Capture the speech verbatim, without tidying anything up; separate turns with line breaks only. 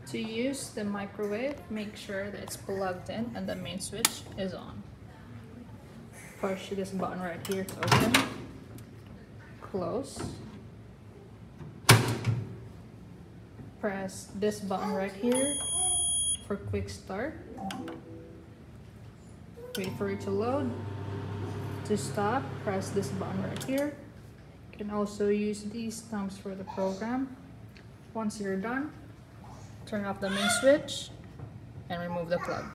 To use the microwave, make sure that it's plugged in and the main switch is on. Push this button right here to open, close. Press this button right here for quick start. Wait for it to load. To stop, press this button right here. You can also use these thumbs for the program. Once you're done, turn off the main switch and remove the plug.